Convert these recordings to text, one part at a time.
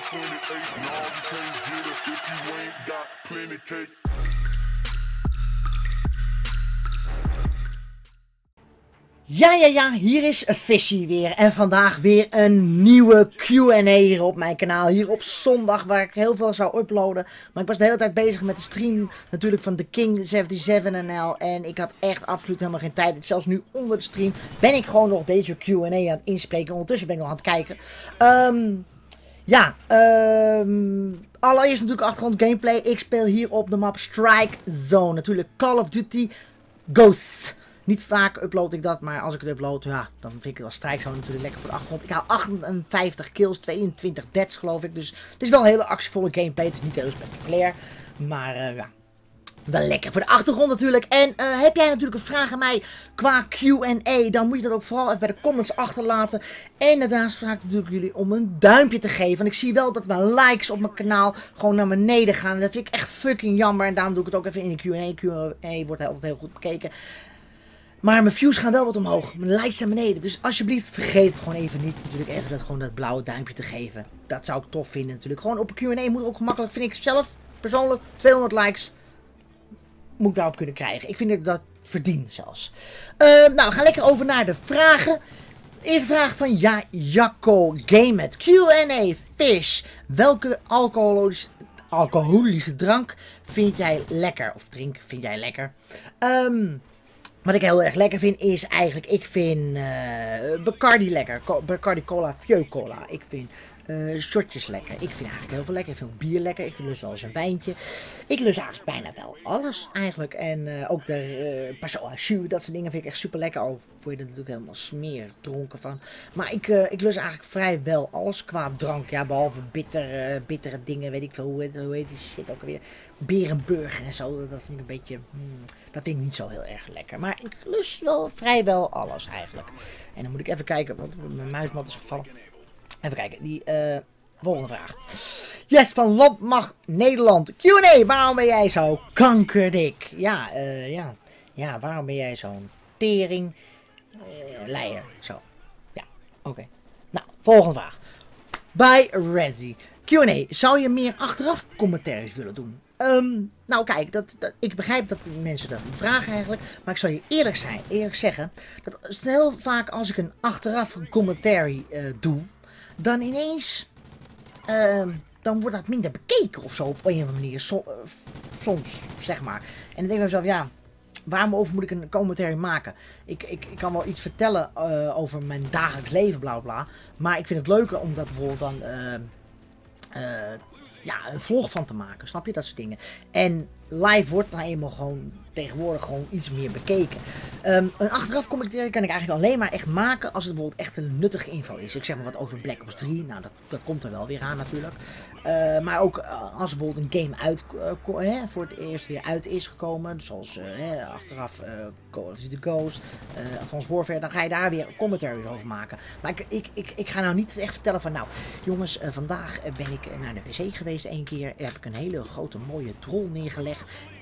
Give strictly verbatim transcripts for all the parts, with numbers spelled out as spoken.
twenty-eight, no, you can't get it if you ain't got plenty cake. Ja, ja, ja, hier is Fishy weer en vandaag weer een nieuwe Q en A hier op mijn kanaal. Hier op zondag waar ik heel veel zou uploaden. Maar ik was de hele tijd bezig met de stream natuurlijk van The King zevenenzeventig N L. En ik had echt absoluut helemaal geen tijd. Zelfs nu onder de stream ben ik gewoon nog deze Q en A aan het inspreken. Ondertussen ben ik nog aan het kijken. Um, ja, um, allereerst natuurlijk achtergrond gameplay. Ik speel hier op de map Strike Zone. Natuurlijk Call of Duty Ghosts. Niet vaak upload ik dat, maar als ik het upload, ja, dan vind ik het wel Strike Zone natuurlijk lekker voor de achtergrond. Ik haal achtenvijftig kills, tweeëntwintig deaths geloof ik. Dus het is wel een hele actievolle gameplay. Het is niet heel spectaculair, maar uh, ja, wel lekker voor de achtergrond natuurlijk. En uh, heb jij natuurlijk een vraag aan mij qua Q en A, dan moet je dat ook vooral even bij de comments achterlaten. En daarnaast vraag ik natuurlijk jullie om een duimpje te geven. Want ik zie wel dat mijn likes op mijn kanaal gewoon naar beneden gaan. En dat vind ik echt fucking jammer. En daarom doe ik het ook even in de Q en A. Q en A wordt altijd heel goed bekeken. Maar mijn views gaan wel wat omhoog. Mijn likes naar beneden. Dus alsjeblieft vergeet het gewoon even niet. Natuurlijk even dat, gewoon dat blauwe duimpje te geven. Dat zou ik tof vinden natuurlijk. Gewoon op een Q en A moet ook gemakkelijk. Vind ik zelf persoonlijk. tweehonderd likes moet ik daarop kunnen krijgen. Ik vind dat ik dat verdien zelfs. Uh, nou, we gaan lekker over naar de vragen. Eerste vraag van ja, Jacco Gamet. Q en A Fish. Welke alcoholische, alcoholische drank vind jij lekker? Of drink vind jij lekker? Um... Wat ik heel erg lekker vind is eigenlijk, ik vind uh, Bacardi lekker. Bacardi Cola, Vieux Cola. Ik vind uh, shotjes lekker. Ik vind eigenlijk heel veel lekker. Ik vind ook bier lekker. Ik lust wel eens een wijntje. Ik lust eigenlijk bijna wel alles eigenlijk. En uh, ook de uh, Passion à Jus, dat soort dingen vind ik echt super lekker. Al word je er natuurlijk helemaal smerig dronken van. Maar ik, uh, ik lust eigenlijk vrijwel alles qua drank. Ja, behalve bitter, uh, bittere dingen, weet ik veel. Hoe heet, hoe heet die shit ook alweer? Berenburger en zo. Dat vind ik een beetje... Hmm, dat vind ik niet zo heel erg lekker. Maar ik lust wel vrijwel alles eigenlijk. En dan moet ik even kijken, want mijn muismat is gevallen. Even kijken, die uh, volgende vraag. Yes, van Landmacht Nederland. Q en A, waarom ben jij zo kankerdik? Ja, uh, ja, ja, waarom ben jij zo'n tering uh, leier? Zo, ja, oké. Okay. Nou, volgende vraag. Bij Rezzy. Q en A, zou je meer achteraf commentaries willen doen? Um, nou kijk, dat, dat, ik begrijp dat mensen dat vragen eigenlijk. Maar ik zal je eerlijk zijn, eerlijk zeggen. Dat is heel vaak als ik een achteraf commentary uh, doe. Dan ineens... Uh, dan wordt dat minder bekeken of zo op een of andere manier. So, uh, soms, zeg maar. En dan denk ik bij mezelf, ja... Waarom over moet ik een commentary maken? Ik, ik, ik kan wel iets vertellen uh, over mijn dagelijks leven, bla bla. Maar ik vind het leuker om dat bijvoorbeeld dan... Uh, uh, ja, een vlog van te maken, snap je? Dat soort dingen. En live wordt nou eenmaal gewoon tegenwoordig gewoon iets meer bekeken. Um, een achteraf commentary kan ik eigenlijk alleen maar echt maken als het bijvoorbeeld echt een nuttige info is. Ik zeg maar wat over Black Ops drie. Nou, dat, dat komt er wel weer aan natuurlijk. Uh, maar ook uh, als bijvoorbeeld een game uit, uh, hè, voor het eerst weer uit is gekomen. Zoals uh, hè, achteraf uh, Call of Duty Ghosts, uh, Advanced Warfare. Dan ga je daar weer commentaries over maken. Maar ik, ik, ik, ik ga nou niet echt vertellen van nou, jongens, uh, vandaag ben ik naar de wc geweest één keer. Daar heb ik een hele grote mooie troll neergelegd.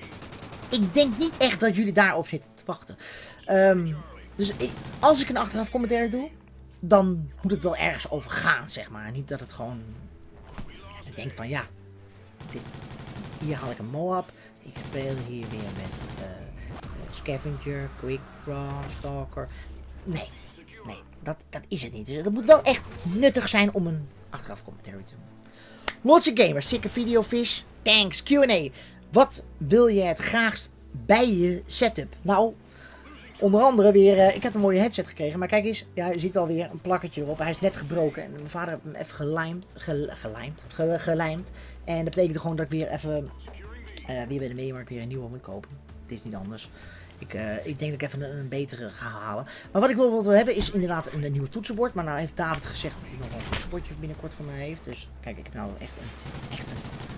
Ik denk niet echt dat jullie daarop zitten te wachten. Um, dus ik, als ik een achteraf commentaar doe, dan moet het wel ergens over gaan, zeg maar. Niet dat het gewoon... Ja, ik denk van ja, dit, hier haal ik een Moab. Ik speel hier weer met uh, Scavenger, Quick Draw, Stalker. Nee, nee, dat, dat is het niet. Dus het moet wel echt nuttig zijn om een achteraf commentaar te doen. Logic Gamers, sikke video fish. Thanks, Q en A. Wat wil je het graagst bij je setup? Nou, onder andere weer, uh, ik heb een mooie headset gekregen, maar kijk eens, ja, je ziet alweer een plakketje erop. Hij is net gebroken en mijn vader heeft hem even gelijmd, ge, gelijmd, ge, gelijmd. En dat betekent gewoon dat ik weer even, uh, weer bij de meemarkt weer een nieuwe moet kopen. Het is niet anders. Ik, uh, ik denk dat ik even een, een betere ga halen. Maar wat ik wil, wil hebben is inderdaad een, een nieuw toetsenbord. Maar nou heeft David gezegd dat hij nog wel een toetsenbordje binnenkort van mij heeft. Dus kijk, ik heb nou echt een, echt een,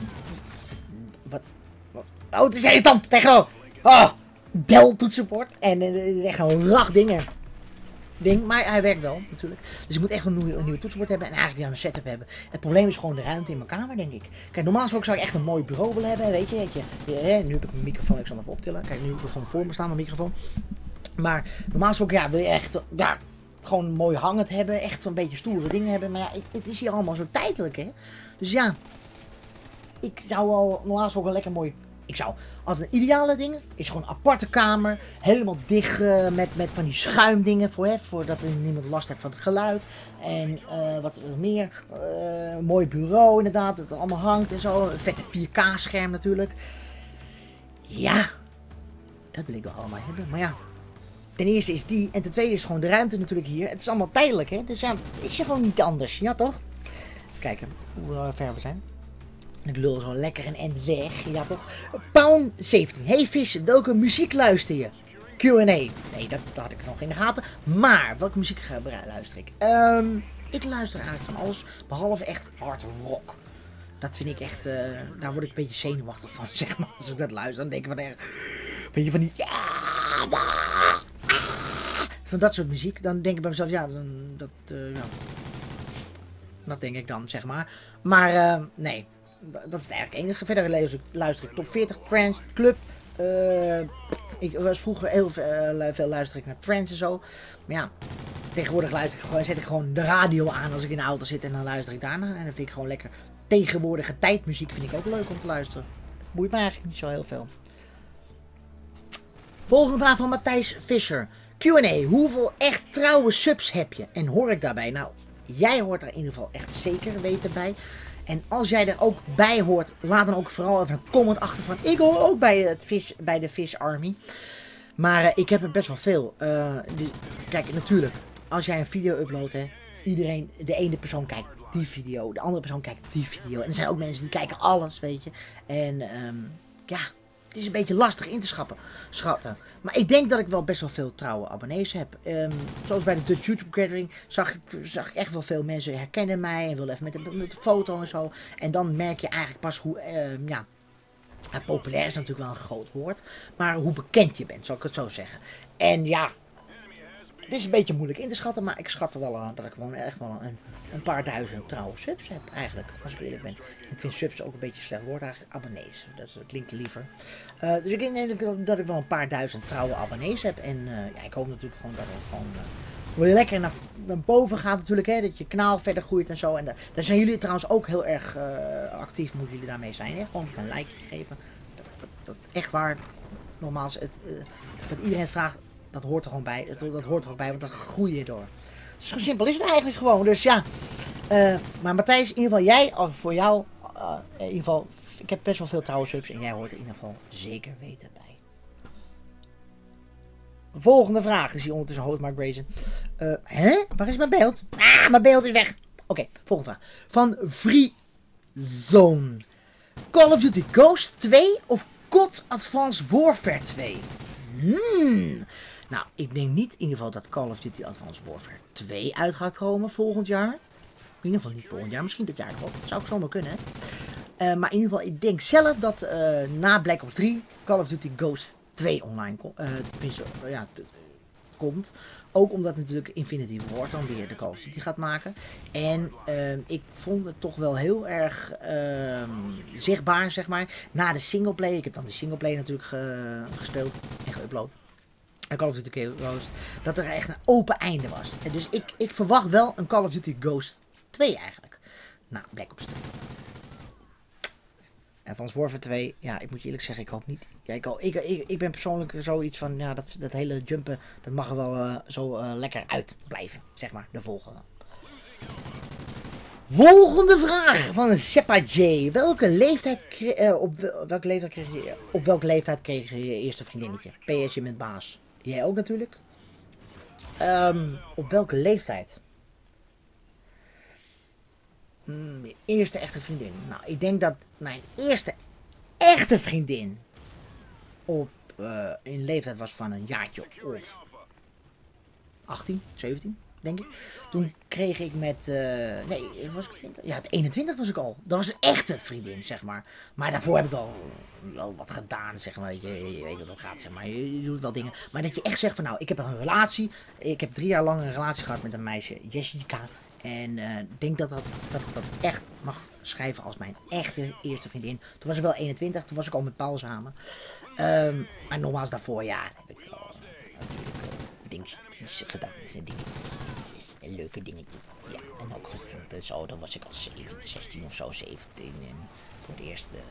wat... Oh, het is irritant tegen oh, Dell toetsenbord. En het uh, is echt een rag ding, ding. Maar hij werkt wel, natuurlijk. Dus ik moet echt een nieuw, een nieuw toetsenbord hebben. En eigenlijk ja, een setup hebben. Het probleem is gewoon de ruimte in mijn kamer, denk ik. Kijk, normaal gesproken zou ik echt een mooi bureau willen hebben. Weet je, weet je. Ja, nu heb ik mijn microfoon. Ik zal hem even optillen. Kijk, nu heb ik gewoon voor me staan, mijn microfoon. Maar normaal gesproken, ja, wil je echt... Ja, gewoon mooi hangend hebben. Echt zo'n beetje stoere dingen hebben. Maar ja, het, het is hier allemaal zo tijdelijk, hè. Dus ja, ik zou al normaal gesproken lekker mooi... Ik zou, als een ideale ding, is gewoon een aparte kamer. Helemaal dicht uh, met, met van die schuimdingen voor, hè, voordat er niemand last heeft van het geluid. En uh, wat meer, uh, een mooi bureau inderdaad, dat het allemaal hangt en zo. Een vette vier K scherm natuurlijk. Ja, dat wil ik wel allemaal hebben. Maar ja, ten eerste is die en ten tweede is gewoon de ruimte natuurlijk hier. Het is allemaal tijdelijk, hè. Dus ja, is je gewoon niet anders, ja toch? Even kijken hoe uh, ver we zijn. Ik lul zo lekker een end weg, ja toch? Pound zeventien. Hey Vis, welke muziek luister je? Q en A. Nee, dat, dat had ik nog in de gaten. Maar, welke muziek luister ik? Um, ik luister eigenlijk van alles, behalve echt hard rock. Dat vind ik echt, uh, daar word ik een beetje zenuwachtig van, zeg maar. Als ik dat luister, dan denk ik van erg... Weet je, van die... Van dat soort muziek, dan denk ik bij mezelf, ja, dan, dat, uh, ja... Dat denk ik dan, zeg maar. Maar, uh, nee... Dat is het eigenlijk enige. Verder luister ik, luister ik top veertig, trance, club. Uh, ik was vroeger heel veel, uh, veel luister ik naar trance en zo. Maar ja, tegenwoordig luister ik gewoon, zet ik gewoon de radio aan als ik in de auto zit en dan luister ik daarna. En dan vind ik gewoon lekker tegenwoordige tijdmuziek vind ik ook leuk om te luisteren. Boeit me eigenlijk niet zo heel veel. Volgende vraag van Matthijs Visser. Q en A. Hoeveel echt trouwe subs heb je? En hoor ik daarbij? Nou, jij hoort er in ieder geval echt zeker weten bij. En als jij er ook bij hoort, laat dan ook vooral even een comment achter van... Ik hoor ook bij, het vis, bij de Fish Army. Maar uh, ik heb er best wel veel. Uh, die, kijk, natuurlijk, als jij een video uploadt, hè, iedereen, de ene persoon kijkt die video, de andere persoon kijkt die video. En er zijn ook mensen die kijken alles, weet je. En um, ja, het is een beetje lastig in te schappen, schatten. Maar ik denk dat ik wel best wel veel trouwe abonnees heb. Um, zoals bij de Dutch YouTube Gathering zag ik, zag ik echt wel veel mensen herkennen mij en willen even met de, met de foto en zo. En dan merk je eigenlijk pas hoe, um, ja, uh, populair is natuurlijk wel een groot woord, maar hoe bekend je bent, zal ik het zo zeggen. En ja, het is een beetje moeilijk in te schatten, maar ik schat er wel aan dat ik gewoon echt wel een, een paar duizend trouwe subs heb eigenlijk, als ik eerlijk ben. Ik vind subs ook een beetje een slecht woord eigenlijk, abonnees, dat, dat klinkt liever. Uh, dus ik denk dat ik wel een paar duizend trouwe abonnees heb en uh, ja, ik hoop natuurlijk gewoon dat het gewoon uh, weer lekker naar, naar boven gaat natuurlijk, hè, dat je kanaal verder groeit en zo. En uh, daar zijn jullie trouwens ook heel erg uh, actief, moeten jullie daarmee zijn, hè? Gewoon een like geven, dat, dat, dat echt waar, nogmaals, het, uh, dat iedereen het vraagt. Dat hoort er gewoon bij. Dat, dat hoort er ook bij, want dan groei je door. Zo simpel is het eigenlijk gewoon. Dus ja. Uh, maar Matthijs, in ieder geval jij, voor jou, uh, in ieder geval, ik heb best wel veel trouwe subs en jij hoort er in ieder geval zeker weten bij. Volgende vraag is hier ondertussen hoort Mark Brazen. Uh, hè? Waar is mijn beeld? Ah, mijn beeld is weg. Oké, okay, volgende vraag. Van Freezone. Call of Duty Ghost twee of C O D Advanced Warfare twee? Hmm. Nou, ik denk niet in ieder geval dat Call of Duty Advanced Warfare twee uit gaat komen volgend jaar. In ieder geval niet volgend jaar, misschien dit jaar nog. Dat zou ik zomaar kunnen, hè. Uh, maar in ieder geval, ik denk zelf dat uh, na Black Ops drie Call of Duty Ghost twee online komt. Uh, uh, ja, komt. Ook omdat natuurlijk Infinity Ward dan weer de Call of Duty gaat maken. En uh, ik vond het toch wel heel erg uh, zichtbaar, zeg maar. Na de singleplay. Ik heb dan de singleplay natuurlijk ge gespeeld en geüpload. En Call of Duty Ghost. Dat er echt een open einde was. En dus ik, ik verwacht wel een Call of Duty Ghost twee eigenlijk. Nou, Black Ops twee. En van Warfare twee, ja, ik moet je eerlijk zeggen, ik hoop niet. Ja, ik, hoop, ik, ik, ik ben persoonlijk zoiets van, ja, dat, dat hele jumpen, dat mag er wel uh, zo uh, lekker uit blijven, zeg maar, de volgende. Volgende vraag van Seppa J. Welke leeftijd, uh, op, welke leeftijd kreeg je, op welke leeftijd kreeg je je eerste vriendinnetje? P S je met baas. Jij ook natuurlijk. Um, op welke leeftijd? Mm, mijn eerste echte vriendin. Nou, ik denk dat mijn eerste echte vriendin op uh, in leeftijd was van een jaartje of achttien, zeventien, denk ik. Toen kreeg ik met, uh, nee, was ik twintig? Ja, het eenentwintig was ik al. Dat was een echte vriendin, zeg maar. Maar daarvoor heb ik al, al wat gedaan, zeg maar. Je, je weet hoe dat gaat, zeg maar. Je, je doet wel dingen. Maar dat je echt zegt van, nou, ik heb een relatie. Ik heb drie jaar lang een relatie gehad met een meisje, Jessica. En ik uh, denk dat, dat, dat ik dat echt mag schrijven als mijn echte eerste vriendin. Toen was ik wel eenentwintig, toen was ik al met Paul samen. Um, maar nogmaals daarvoor, ja, heb ik wel uh, natuurlijk uh, dingetjes gedaan. Dingen. En leuke dingetjes. Ja, en ook gezond en zo. Dan was ik al zeventien, zestien of zo, zeventien. En voor het eerst... Uh...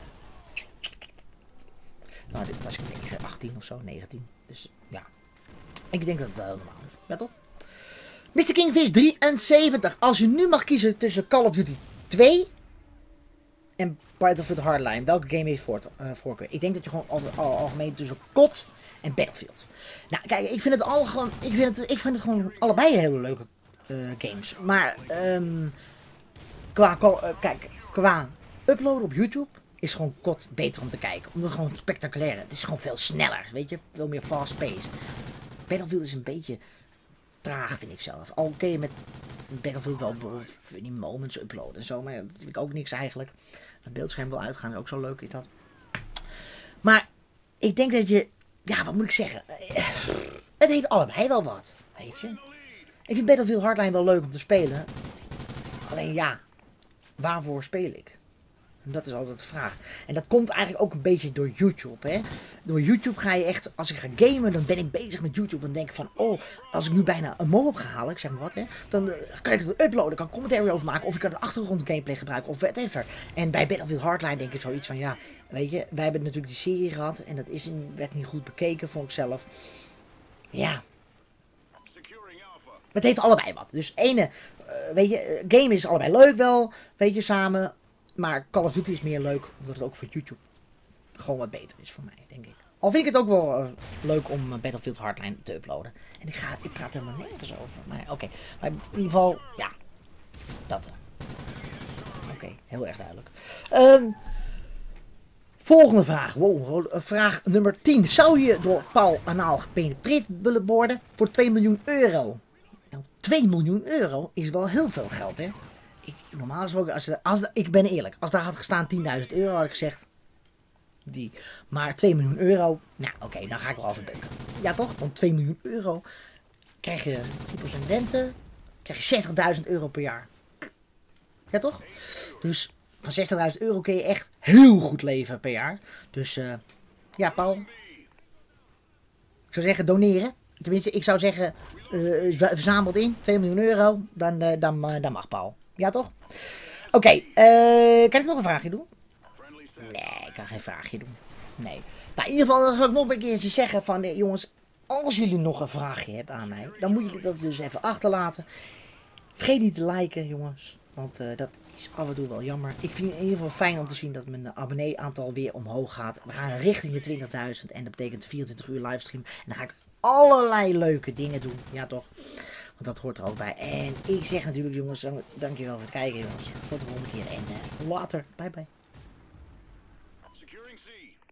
Nou, dit was ik negen, achttien of zo, negentien. Dus ja, ik denk dat het wel normaal is. Ja, toch? mister Kingfish drieënzeventig. Als je nu mag kiezen tussen Call of Duty twee en Battlefield Hardline, welke game heeft voor, uh, voorkeur? Ik denk dat je gewoon al, al, algemeen tussen C O D en Battlefield. Nou, kijk, ik vind het al gewoon, ik vind het, ik vind het gewoon allebei hele leuke uh, games. Maar um, qua, uh, kijk, qua uploaden op YouTube is gewoon C O D beter om te kijken. Omdat het gewoon spectaculair is. Het is gewoon veel sneller, weet je, veel meer fast-paced. Battlefield is een beetje traag, vind ik zelf. Al kun je met Battlefield wel bijvoorbeeld funny moments uploaden en zo, maar dat vind ik ook niks eigenlijk. Het beeldscherm wil uitgaan, is ook zo leuk is dat. Maar ik denk dat je, ja, wat moet ik zeggen? Het heeft allebei wel wat, weet je. Ik vind Battlefield Hardline wel leuk om te spelen. Alleen ja, waarvoor speel ik? Dat is altijd de vraag. En dat komt eigenlijk ook een beetje door YouTube, hè. Door YouTube ga je echt, als ik ga gamen, dan ben ik bezig met YouTube. Dan denk ik van, oh, als ik nu bijna een mo heb gehaald, ik zeg maar wat, hè. Dan uh, kan ik het uploaden, kan commentary over maken. Of ik kan de achtergrond gameplay gebruiken, of whatever. En bij Battlefield Hardline denk ik zoiets van, ja, weet je. Wij hebben natuurlijk die serie gehad. En dat is in, werd niet goed bekeken, vond ik zelf. Ja. Het heeft allebei wat. Dus ene, uh, weet je, game is allebei leuk wel, weet je, samen. Maar Call of Duty is meer leuk, omdat het ook voor YouTube gewoon wat beter is voor mij, denk ik. Al vind ik het ook wel uh, leuk om uh, Battlefield Hardline te uploaden. En ik, ga, ik praat er maar nergens over. Maar oké, okay. Maar in ieder geval, ja, dat. Uh. Oké, okay, heel erg duidelijk. Um, volgende vraag. Wow, vraag nummer tien. Zou je door Paul anaal gepenetreerd willen worden voor twee miljoen euro? Nou, twee miljoen euro is wel heel veel geld, hè? Ik, normaal gesproken, als, als, ik ben eerlijk, als daar had gestaan tienduizend euro, had ik gezegd, die. Maar twee miljoen euro, nou oké, okay, dan ga ik wel even bukken. Ja toch? Want twee miljoen euro, krijg je tien procent rente, krijg je zestigduizend euro per jaar. Ja toch? Dus van zestigduizend euro kun je echt heel goed leven per jaar. Dus uh, ja, Paul. Ik zou zeggen doneren. Tenminste, ik zou zeggen, uh, verzameld in, twee miljoen euro, dan, uh, dan, uh, dan mag Paul. Ja, toch? Oké, okay, uh, kan ik nog een vraagje doen? Nee, ik kan geen vraagje doen. Nee. Nou, in ieder geval dan zal ik nog een keer zeggen van, eh, jongens, als jullie nog een vraagje hebben aan mij, dan moet jullie dat dus even achterlaten. Vergeet niet te liken, jongens, want uh, dat is af en toe wel jammer. Ik vind het in ieder geval fijn om te zien dat mijn abonnee-aantal weer omhoog gaat. We gaan richting de twintigduizend en dat betekent vierentwintig uur livestream. En dan ga ik allerlei leuke dingen doen, ja toch? Want dat hoort er ook bij. En ik zeg natuurlijk, jongens, dankjewel voor het kijken, jongens. Tot de volgende keer en uh, later. Bye bye.